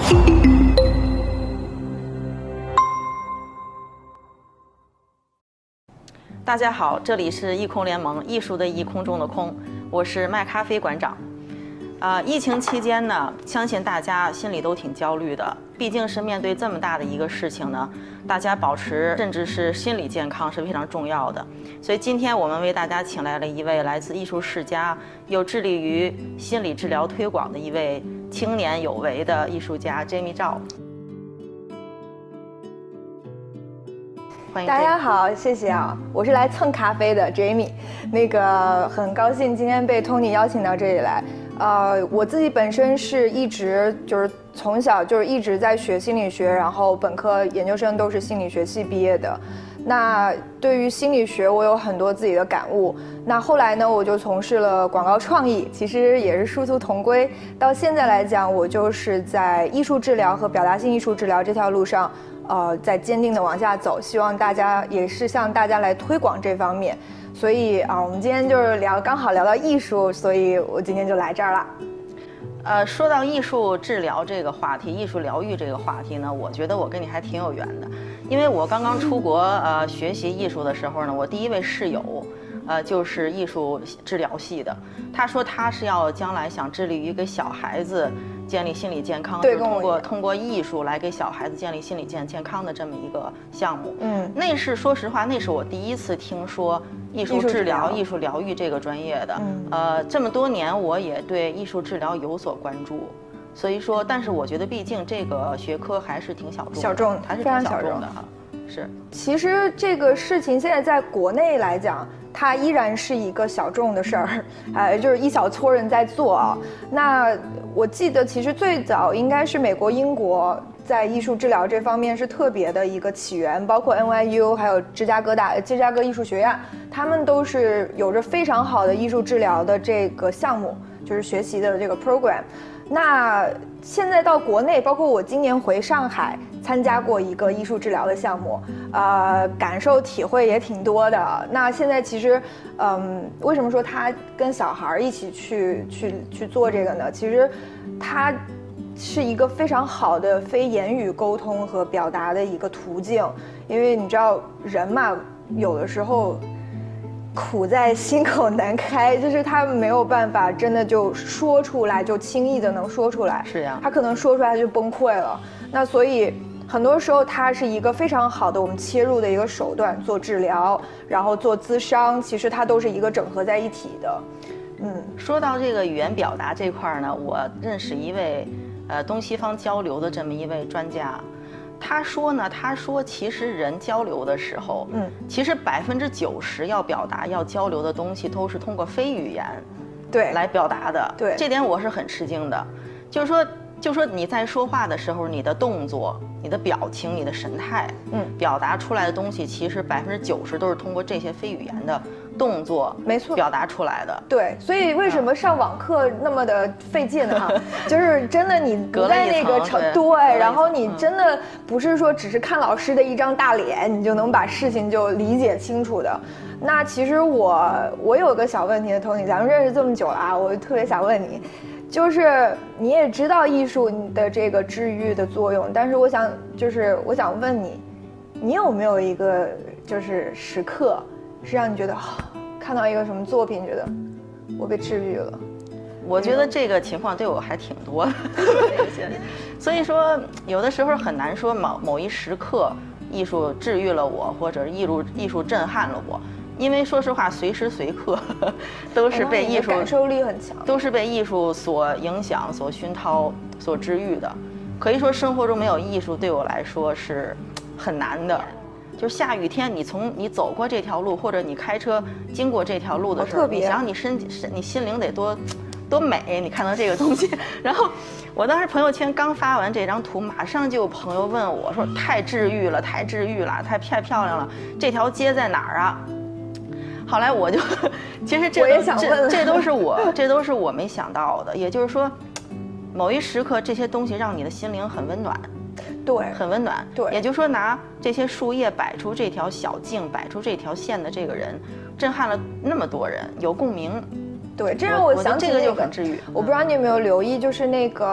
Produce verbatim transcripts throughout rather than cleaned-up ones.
大家好，这里是艺空联盟，艺术的艺，空中的空，我是麦咖啡馆长。啊、呃，疫情期间呢，相信大家心里都挺焦虑的，毕竟是面对这么大的一个事情呢，大家保持甚至是心理健康是非常重要的。所以今天我们为大家请来了一位来自艺术世家，又致力于心理治疗推广的一位青年有为的艺术家 Jamie 赵。 大家好，谢谢啊，我是来蹭咖啡的 Jamie， 那个很高兴今天被 Tony 邀请到这里来。呃，我自己本身是一直就是从小就是一直在学心理学，然后本科、研究生都是心理学系毕业的。那对于心理学，我有很多自己的感悟。那后来呢，我就从事了广告创意，其实也是殊途同归。到现在来讲，我就是在艺术治疗和表达性艺术治疗这条路上。呃，在坚定的往下走，希望大家也是向大家来推广这方面。所以啊、呃，我们今天就是聊，刚好聊到艺术，所以我今天就来这儿了。 呃，说到艺术治疗这个话题，艺术疗愈这个话题呢，我觉得我跟你还挺有缘的，因为我刚刚出国呃学习艺术的时候呢，我第一位室友。呃，就是艺术治疗系的，他说他是要将来想致力于给小孩子建立心理健康， 对， 通过通过艺术来给小孩子建立心理健健康的这么一个项目。 嗯， 那是说实话，那是我第一次听说艺术治疗、艺术疗愈这个专业的。 嗯， 呃，这么多年我也对艺术治疗有所关注，所以说，但是我觉得毕竟这个学科还是挺小众的， 小众还是挺小众的哈。是， 其实这个事情现在在国内来讲，它依然是一个小众的事儿，呃，就是一小撮人在做啊。那我记得其实最早应该是美国、英国在艺术治疗这方面是特别的一个起源，包括 N Y U 还有芝加哥大芝加哥艺术学院，他们都是有着非常好的艺术治疗的这个项目，就是学习的这个 program。那现在到国内，包括我今年回上海参加过一个艺术治疗的项目，呃，感受体会也挺多的。那现在其实，嗯，为什么说他跟小孩一起去去去做这个呢？其实，它是一个非常好的非言语沟通和表达的一个途径，因为你知道人嘛，有的时候。苦在心口难开，就是他没有办法真的就说出来，就轻易的能说出来。 是呀， 他可能说出来就崩溃了。那所以很多时候它是一个非常好的我们切入的一个手段，做治疗，然后做咨商，其实它都是一个整合在一起的。嗯， 说到这个语言表达这块呢，我认识一位呃东西方交流的这么一位专家。他说呢，他说其实人交流的时候，嗯，其实百分之九十要表达、要交流的东西都是通过非语言， 对， 来表达的。 对， 这点我是很吃惊的。就是说，就是说你在说话的时候，你的动作、你的表情、你的神态，嗯，表达出来的东西，其实百分之九十都是通过这些非语言的动作， 没错， 表达出来的。 对，所以为什么上网课那么的费劲哈？就是真的你不在那个程对，然后你真的不是说只是看老师的一张大脸，你就能把事情就理解清楚的。那其实我我有个小问题的 Tony， 咱们认识这么久了啊，我特别想问你。就是你也知道艺术的这个治愈的作用，但是我想就是我想问你，你有没有一个就是时刻是让你觉得、哦、看到一个什么作品觉得我被治愈了？ 我觉得这个情况对我还挺多的所以说有的时候很难说某某一时刻艺术治愈了我，或者艺术艺术震撼了我。因为说实话，随时随刻都是被艺术感受力很强， 都是被艺术所影响、所熏陶、所治愈的。可以说，生活中没有艺术对我来说是很难的。就下雨天，你从你走过这条路，或者你开车经过这条路的时候，你想你身身你心灵得多多美，你看到这个东西。然后我当时朋友圈刚发完这张图，马上就有朋友问我说：“太治愈了，太治愈了，太太漂亮了，这条街在哪儿啊？”后来我就，其实这我也想问， 这这都是我这都是我没想到的。也就是说，某一时刻这些东西让你的心灵很温暖， 对， 很温暖。 对， 也就是说，拿这些树叶摆出这条小径，摆出这条线的这个人，震撼了那么多人，有共鸣。 对，这让我想起、那个、 这个就很治愈。 我不知道你有没有留意，就是那个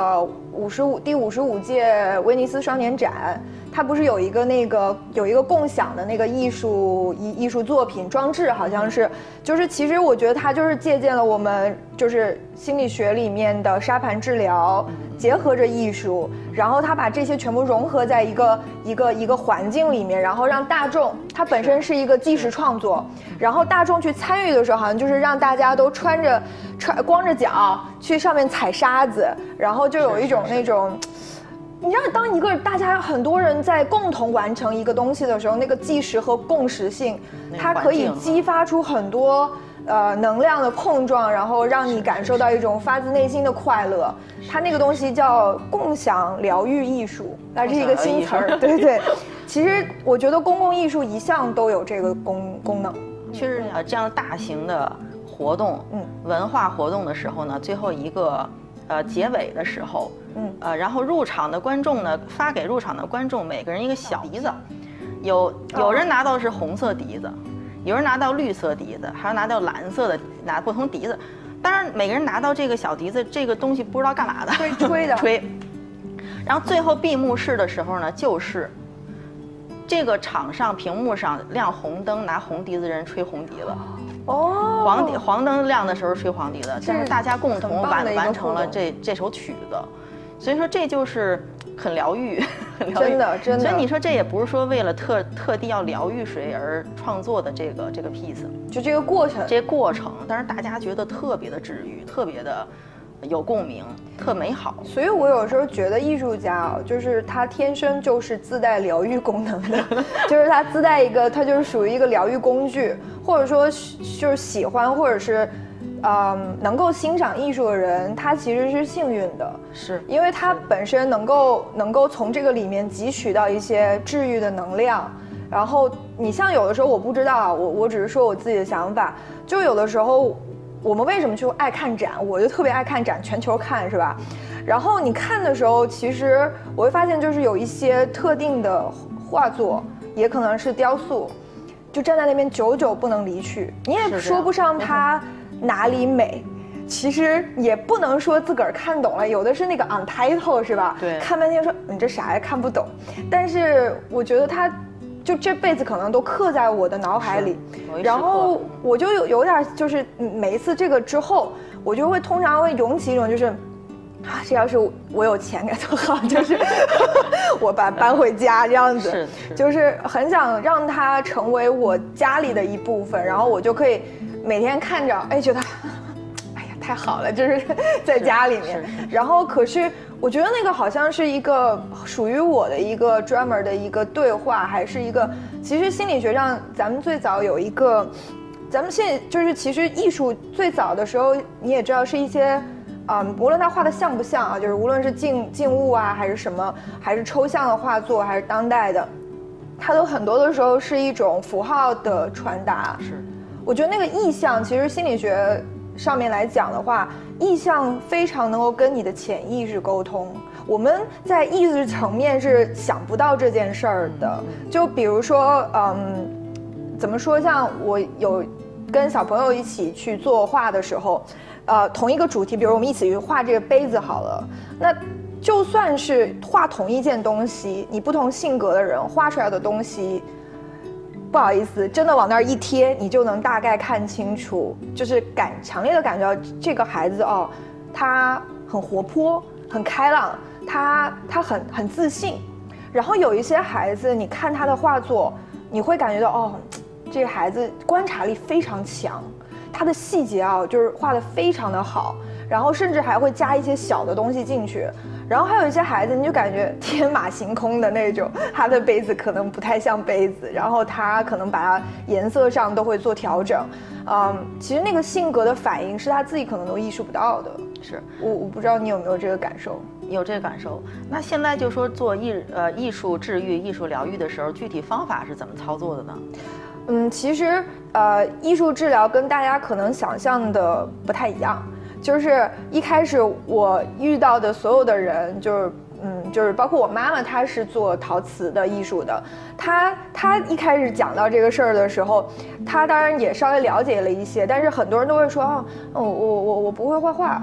五十五第五十五届威尼斯双年展，它不是有一个那个有一个共享的那个艺术艺艺术作品装置，好像是，就是其实我觉得它就是借鉴了我们就是心理学里面的沙盘治疗，结合着艺术，然后它把这些全部融合在一个一个一个环境里面，然后让大众，它本身是一个纪实创作，然后大众去参与的时候，好像就是让大家都穿着穿光着脚去上面踩沙子，然后就有一种那种。你知道，当一个大家很多人在共同完成一个东西的时候，那个纪实和共识性，它可以激发出很多呃能量的碰撞，然后让你感受到一种发自内心的快乐。它那个东西叫共享疗愈艺术，它是一个新词儿。对对，其实我觉得公共艺术一向都有这个功功能。 确实啊，这样大型的活动，嗯，文化活动的时候呢，最后一个呃结尾的时候。嗯，呃，然后入场的观众呢，发给入场的观众每个人一个小笛子，有有人拿到是红色笛子，有人拿到绿色笛子，还有拿到蓝色的，拿不同笛子。当然，每个人拿到这个小笛子，这个东西不知道干嘛的， 吹吹的吹。然后最后闭幕式的时候呢，就是这个场上屏幕上亮红灯，拿红笛子的人吹红笛子。哦，黄笛黄灯亮的时候吹黄笛的，但是大家共同完完成了这这首曲子。所以说这就是很疗愈，很疗愈， 真的真的。 所以你说这也不是说为了特特地要疗愈谁而创作的这个这个 piece， 就这个过程， 这过程，但是大家觉得特别的治愈，特别的有共鸣，特美好。 所以我有时候觉得艺术家啊，就是他天生就是自带疗愈功能的，就是他自带一个，他就是属于一个疗愈工具，或者说就是喜欢或者是。嗯，能够欣赏艺术的人，他其实是幸运的， 是因为他本身能够能够从这个里面汲取到一些治愈的能量。然后你像有的时候我不知道啊，我我只是说我自己的想法，就有的时候我们为什么就爱看展，我就特别爱看展，全球看是吧？然后你看的时候，其实我会发现就是有一些特定的画作，也可能是雕塑，就站在那边久久不能离去，你也说不上它。哪里美，其实也不能说自个儿看懂了，有的是那个 untitled 是吧？ 对， 看半天说你这啥也看不懂，但是我觉得他就这辈子可能都刻在我的脑海里，然后我就有有点就是每一次这个之后，我就会通常会涌起一种就是。啊，这要是我有钱该多好，就是我把它搬回家这样子， 是是就是很想让它成为我家里的一部分，然后我就可以每天看着，哎，觉得，哎呀，太好了，就是在家里面。然后可是我觉得那个好像是一个属于我的一个专门的一个对话，还是一个，其实心理学上咱们最早有一个，咱们现在就是其实艺术最早的时候你也知道是一些。嗯，无论它画的像不像啊，就是无论是静静物啊，还是什么，还是抽象的画作，还是当代的，它都很多的时候是一种符号的传达。 是， 我觉得那个意象，其实心理学上面来讲的话，意象非常能够跟你的潜意识沟通。我们在意识层面是想不到这件事儿的。就比如说，嗯，怎么说？像我有跟小朋友一起去作画的时候。呃，同一个主题，比如我们一起去画这个杯子好了，那就算是画同一件东西，你不同性格的人画出来的东西，不好意思，真的往那儿一贴，你就能大概看清楚，就是感强烈的感觉到这个孩子哦，他很活泼，很开朗，他他很很自信。然后有一些孩子，你看他的画作，你会感觉到哦，这个孩子观察力非常强。它的细节啊，就是画得非常的好，然后甚至还会加一些小的东西进去。然后还有一些孩子，你就感觉天马行空的那种，他的杯子可能不太像杯子，然后他可能把它颜色上都会做调整。嗯，其实那个性格的反应是他自己可能都意识不到的。 是我我不知道你有没有这个感受？ 有这个感受。那现在就说做艺呃艺术治愈、艺术疗愈的时候，具体方法是怎么操作的呢？ 嗯，其实呃，艺术治疗跟大家可能想象的不太一样。就是一开始我遇到的所有的人，就是嗯，就是包括我妈妈，她是做陶瓷的艺术的。她她一开始讲到这个事儿的时候，她当然也稍微了解了一些，但是很多人都会说啊，哦，我我我不会画画。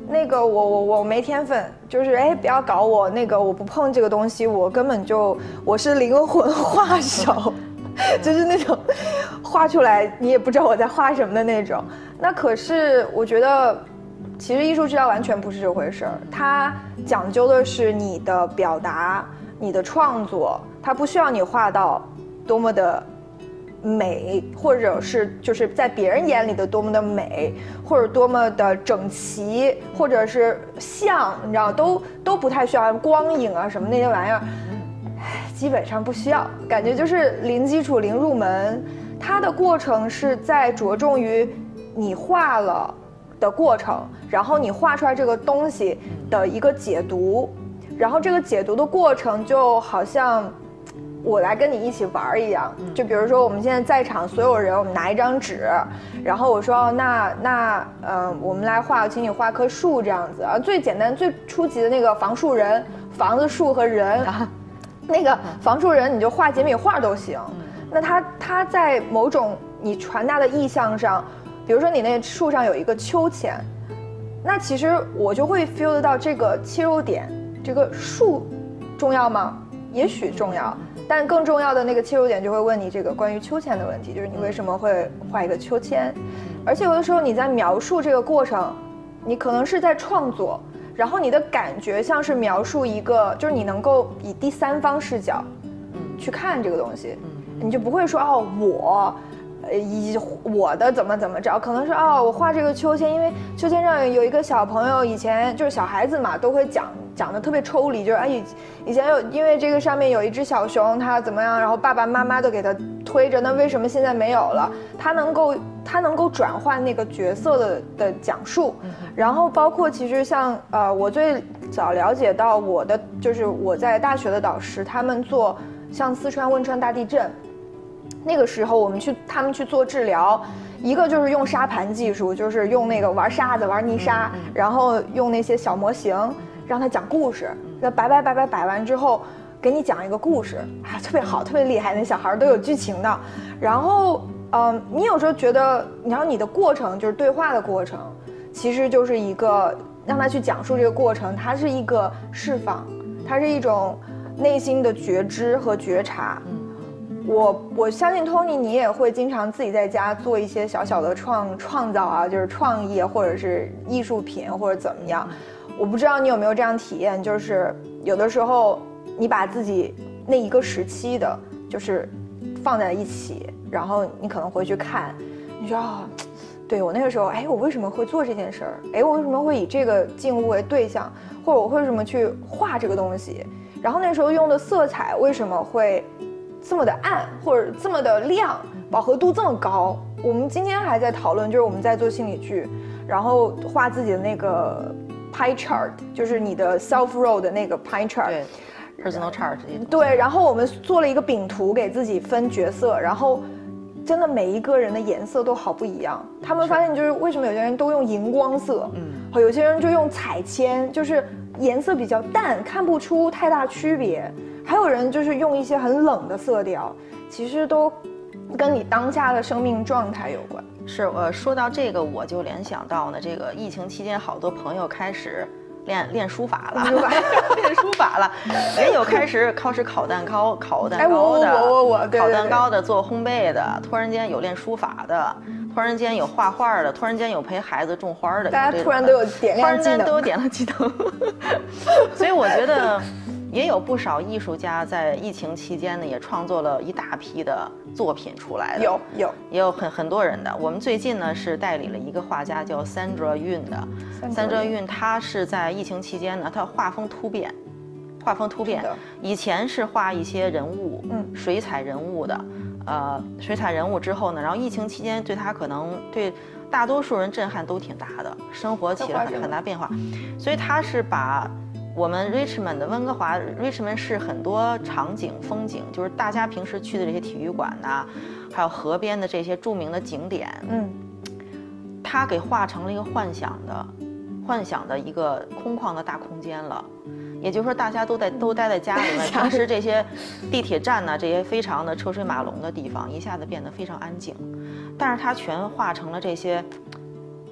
那个我我我没天分，就是哎不要搞我，那个我不碰这个东西，我根本就我是灵魂画手，就是那种画出来你也不知道我在画什么的那种。那可是我觉得，其实艺术治疗完全不是这回事儿，它讲究的是你的表达、你的创作，它不需要你画到多么的美，或者是就是在别人眼里的多么的美，或者多么的整齐，或者是像，你知道，都都不太需要光影啊什么那些玩意儿，基本上不需要，感觉就是零基础零入门。它的过程是在着重于你画了的过程，然后你画出来这个东西的一个解读，然后这个解读的过程就好像我来跟你一起玩一样，就比如说我们现在在场所有人，我们拿一张纸，然后我说、哦、那那呃我们来画，请你画棵树这样子啊，最简单最初级的那个房树人，房子树和人，那个房树人你就画简笔画都行。那它它在某种你传达的意象上，比如说你那树上有一个秋千，那其实我就会 feel 得到这个切入点，这个树重要吗？也许重要，但更重要的那个切入点就会问你这个关于秋千的问题，就是你为什么会画一个秋千？而且有的时候你在描述这个过程，你可能是在创作，然后你的感觉像是描述一个，就是你能够以第三方视角去看这个东西，你就不会说哦我。呃，以我的怎么怎么着，可能是哦，我画这个秋千，因为秋千上有一个小朋友，以前就是小孩子嘛，都会讲讲的特别抽离，就是哎，以以前有因为这个上面有一只小熊，它怎么样，然后爸爸妈妈都给它推着，那为什么现在没有了？它能够它能够转换那个角色的的讲述，然后包括其实像呃，我最早了解到我的就是我在大学的导师，他们做像四川汶川大地震。那个时候我们去他们去做治疗，一个就是用沙盘技术，就是用那个玩沙子玩泥沙，然后用那些小模型让他讲故事，那摆摆摆摆摆完之后给你讲一个故事啊，特别好，特别厉害，那小孩都有剧情的。然后嗯，你有时候觉得，然后你的过程就是对话的过程，其实就是一个让他去讲述这个过程，它是一个释放，它是一种内心的觉知和觉察。我我相信 Tony 你也会经常自己在家做一些小小的创创造啊，就是创意或者是艺术品或者怎么样。我不知道你有没有这样体验，就是有的时候你把自己那一个时期的，就是放在一起，然后你可能回去看，你说哦，对我那个时候，哎，我为什么会做这件事儿？哎，我为什么会以这个静物为对象，或者我为什么去画这个东西？然后那时候用的色彩为什么会这么的暗，或者这么的亮，饱和度这么高？我们今天还在讨论，就是我们在做心理剧，然后画自己的那个 pie chart， 就是你的 self role 的那个 pie chart， 对 personal chart 这些。 对，然后我们做了一个饼图，给自己分角色，然后真的每一个人的颜色都好不一样。他们发现就是为什么有些人都用荧光色，嗯，和有些人就用彩铅，就是颜色比较淡，看不出太大区别。还有人就是用一些很冷的色调，其实都跟你当下的生命状态有关。 是，呃，说到这个，我就联想到呢，这个疫情期间，好多朋友开始练练书法了，练书法了，也有开始开始烤蛋糕、烤蛋糕的， 哎、我我我我对对对烤蛋糕的，做烘焙的，突然间有练书法的，突然间有画画的，突然间有陪孩子种花的， 大家突然都有点亮技能， 突然间都有点亮技能，所以我觉得。也有不少艺术家在疫情期间呢，也创作了一大批的作品出来的。 有有， 也有很很多人的。我们最近呢是代理了一个画家叫 Sandra Yun 的。Sandra Yun 他是在疫情期间呢，他画风突变，画风突变。以前是画一些人物，嗯，水彩人物的，呃，水彩人物之后呢，然后疫情期间对他可能对大多数人震撼都挺大的，生活起了很很大变化，所以他是把。我们 Richmond 的温哥华 Richmond 市很多场景风景，就是大家平时去的这些体育馆呐、啊，还有河边的这些著名的景点，嗯，它给画成了一个幻想的、幻想的一个空旷的大空间了。也就是说，大家都在都待在家里面，平时这些地铁站呐、啊，这些非常的车水马龙的地方，一下子变得非常安静。但是它全画成了这些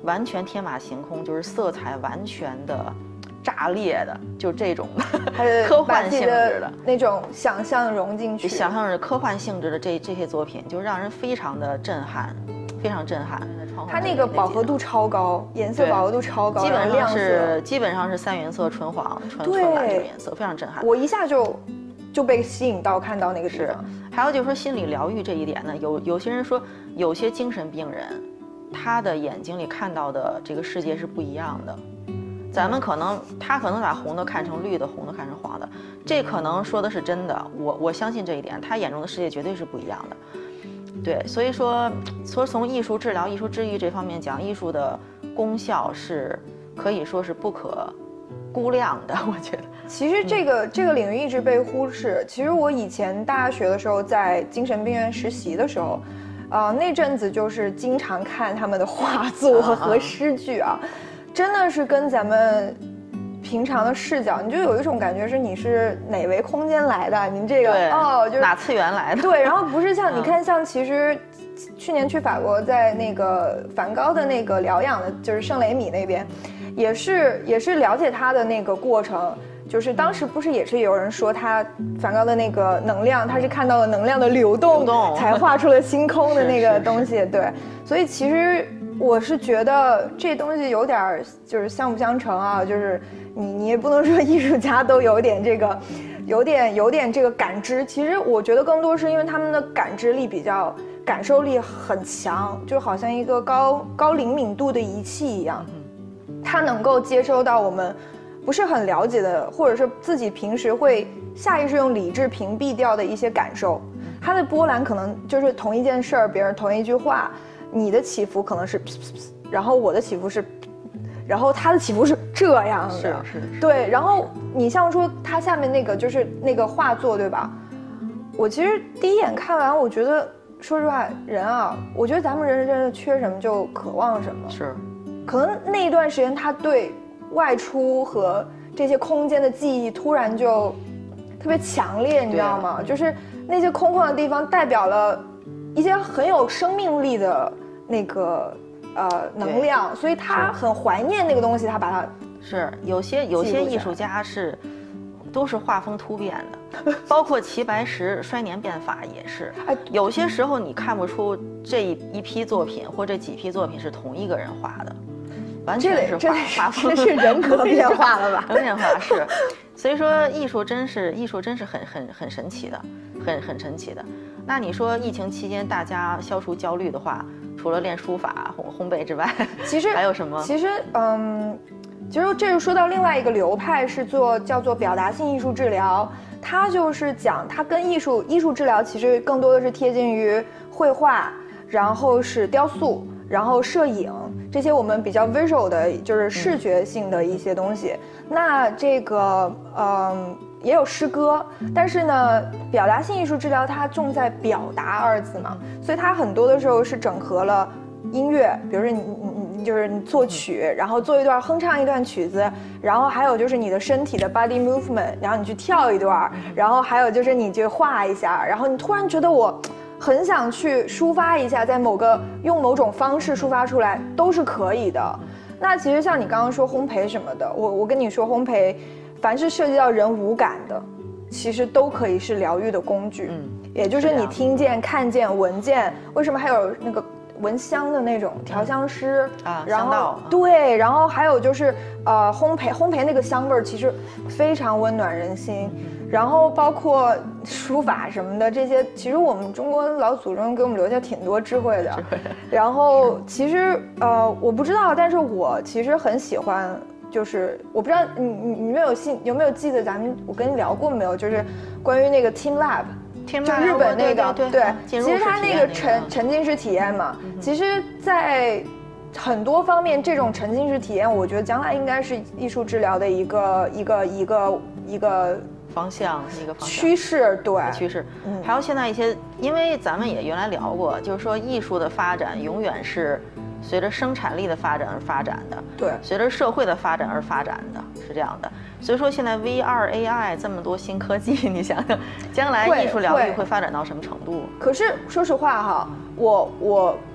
完全天马行空，就是色彩完全的炸裂的，就这种的科幻性质的那种想象融进去， 想象是科幻性质的这这些作品，就让人非常的震撼，非常震撼。 它那个饱和度超高，颜色饱和度超高， 基本上是基本上是三原色纯黄、纯纯蓝这个颜色，非常震撼。 我一下就就被吸引到看到那个地方。 还有就是说心理疗愈这一点呢，有有些人说有些精神病人，他的眼睛里看到的这个世界是不一样的。咱们可能他可能把红的看成绿的，红的看成黄的，这可能说的是真的。我我相信这一点，他眼中的世界绝对是不一样的。对，所以说，说从艺术治疗、艺术治愈这方面讲，艺术的功效是可以说是不可估量的。我觉得， 其实这个、嗯、这个领域一直被忽视。其实我以前大学的时候，在精神病院实习的时候，啊、呃，那阵子就是经常看他们的画作和诗句啊，啊真的是跟咱们平常的视角，你就有一种感觉是你是哪维空间来的？你这个哦，就是哪次元来的？ 对，然后不是像、嗯、你看，像其实去年去法国，在那个梵高的那个疗养的，就是圣雷米那边，也是也是了解他的那个过程。就是当时不是也是有人说他梵高的那个能量，他是看到了能量的流动， 流动才画出了星空的那个东西。对，所以其实我是觉得这东西有点就是相不相成啊，就是你你也不能说艺术家都有点这个，有点有点这个感知。其实我觉得更多是因为他们的感知力比较，感受力很强，就好像一个高高灵敏度的仪器一样，它能够接收到我们不是很了解的，或者是自己平时会下意识用理智屏蔽掉的一些感受。它的波澜可能就是同一件事儿，别人同一句话，你的起伏可能是噗噗噗，然后我的起伏是，然后他的起伏是这样的， 是是是， 对。然后你像说他下面那个就是那个画作，对吧？我其实第一眼看完，我觉得说实话，人啊，我觉得咱们人真的缺什么就渴望什么， 是。 可能那一段时间他对外出和这些空间的记忆突然就特别强烈，你知道吗？就是那些空旷的地方代表了一些很有生命力的那个呃能量，所以他很怀念那个东西，他把它是有些有些艺术家是都是画风突变的，包括齐白石衰年变法也是。哎，有些时候你看不出这一批作品或这几批作品是同一个人画的。完全是画画风， 这是人格变化了吧？ 人格变化是，所以说艺术真是艺术真是很很很神奇的，很很神奇的。那你说疫情期间大家消除焦虑的话，除了练书法、烘烘焙之外， 其实还有什么？ 其实嗯，其实这就说到另外一个流派是做叫做表达性艺术治疗，它就是讲它跟艺术艺术治疗其实更多的是贴近于绘画，然后是雕塑，然后摄影。这些我们比较 visual 的，就是视觉性的一些东西。嗯、那这个，嗯，也有诗歌，但是呢，表达性艺术治疗它重在表达二字嘛，所以它很多的时候是整合了音乐，比如说你你你就是你作曲，然后做一段哼唱一段曲子，然后还有就是你的身体的 body movement， 然后你去跳一段，然后还有就是你去画一下，然后你突然觉得我很想去抒发一下，在某个用某种方式抒发出来都是可以的。那其实像你刚刚说烘焙什么的，我我跟你说烘焙，凡是涉及到人五感的，其实都可以是疗愈的工具。嗯，也就是你听见、看见、闻见，为什么还有那个闻香的那种调香师、 嗯、啊？ 然后、 啊、 对，然后还有就是呃烘焙，烘焙那个香味儿其实非常温暖人心。嗯，然后包括书法什么的这些，其实我们中国老祖宗给我们留下挺多智慧的。然后其实呃我不知道，但是我其实很喜欢，就是我不知道你你你没有信有没有记得咱们我跟你聊过没有，就是关于那个 Team Lab， 就日本那个对对， 其实它那个沉沉浸式体验嘛，嗯、其实在很多方面这种沉浸式体验，我觉得将来应该是艺术治疗的一个一个一个一个。 方向一个方向趋势，对趋势，嗯，还有现在一些，因为咱们也原来聊过，就是说艺术的发展永远是随着生产力的发展而发展的， 对， 随着社会的发展而发展的，是这样的。所以说现在 V R A I 这么多新科技，你想想，将来艺术疗愈会发展到什么程度？ 可是说实话哈，我我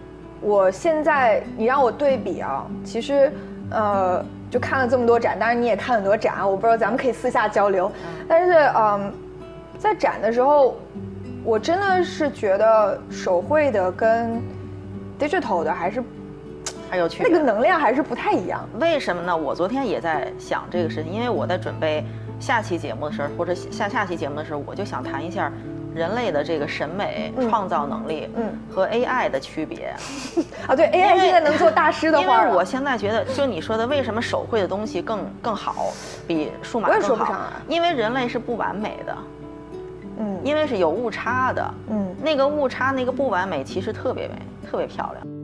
我现在你让我对比啊，其实呃就看了这么多展，当然你也看很多展，我不知道咱们可以私下交流，但是嗯，在展的时候，我真的是觉得手绘的跟 digital 的还是还有区别， 那个能量还是不太一样。 为什么呢？我昨天也在想这个事情，因为我在准备下期节目的时候，或者下下期节目的时候，我就想谈一下人类的这个审美、 嗯、 创造能力，嗯，和 A I 的区别。 啊，对 ，A I 现在能做大师的画了。 因为我现在觉得，就你说的，为什么手绘的东西更更好，比数码更好？ 我也说不上来。 因为人类是不完美的， 嗯， 因为是有误差的， 嗯， 那个误差、那个不完美，其实特别美，特别漂亮。